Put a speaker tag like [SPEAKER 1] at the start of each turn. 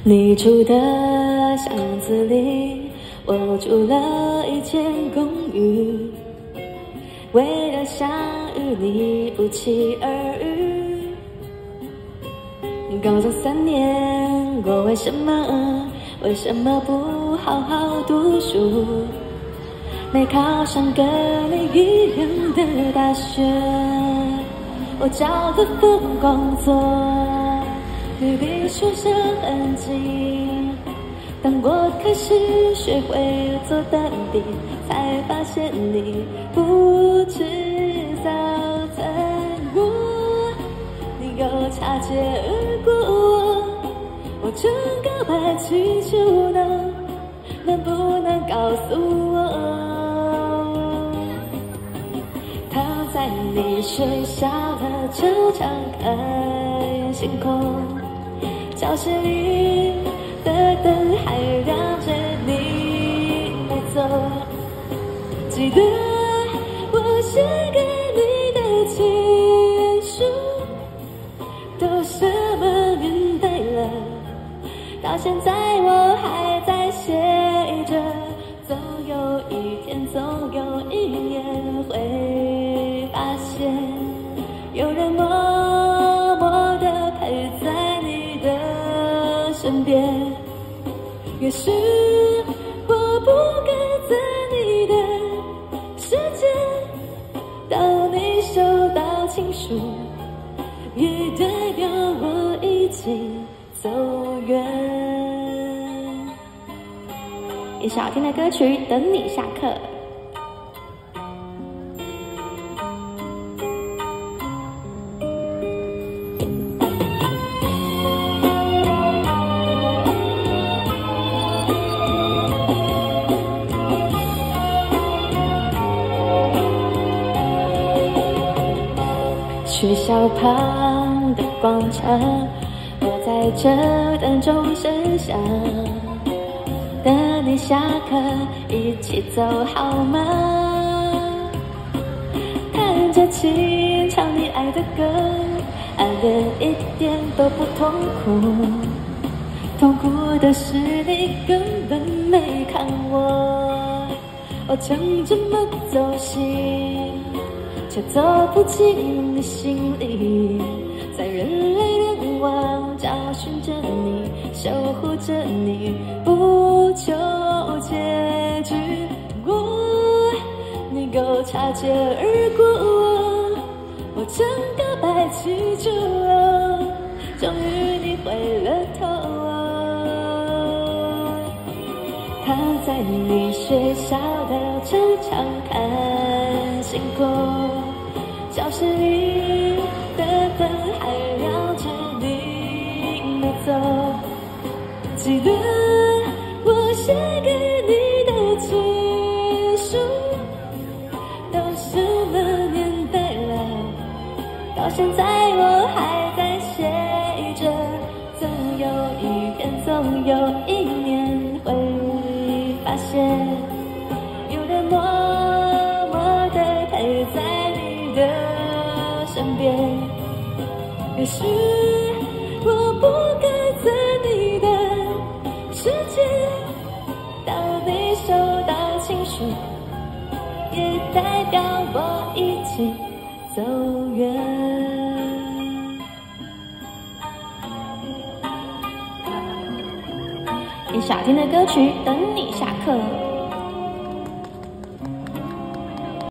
[SPEAKER 1] 你住的巷子里，我住了一间公寓。为了想与你不期而遇，高中3年，我为什么不好好读书？没考上跟你一样的大学，我找个份工作，离离学校很近。当我开始学会做蛋饼，才发现你不吃早餐。你又擦肩而过，我正告白气球呢，能不能告诉我？躺在你学校的操场看星空，教室里的灯还亮着，你没走。记得我写给你的情书，都什么年代了，到现在我还在写着。总有一天，总有一年，会发现有人默默地陪在你的身边。也许我不该在你的世界到你收到情书，也代表我已经走远。一首好听的歌曲《等你下课》。学校旁的广场，我在这等钟声响，等你下课一起走好吗？看着琴唱你爱的歌，暗恋一点都不痛苦，痛苦的是你根本没看我，我曾这么走心，却走不进你心里，在人来人往找寻着你，守护着你，不求结局。你给擦肩而过，我正告白气球，终于你回了头。躺在你学校的操场看星空，教室里的灯还亮着，你没走。记得我写给你的情书，都什么年代了，到现在我还在写着。总有一天，总有一年，会发现有人默默地陪在你的身边。也许我不该在你的世界到你收到情书，也代表我已经走远。一首好听的歌曲《等你下课》。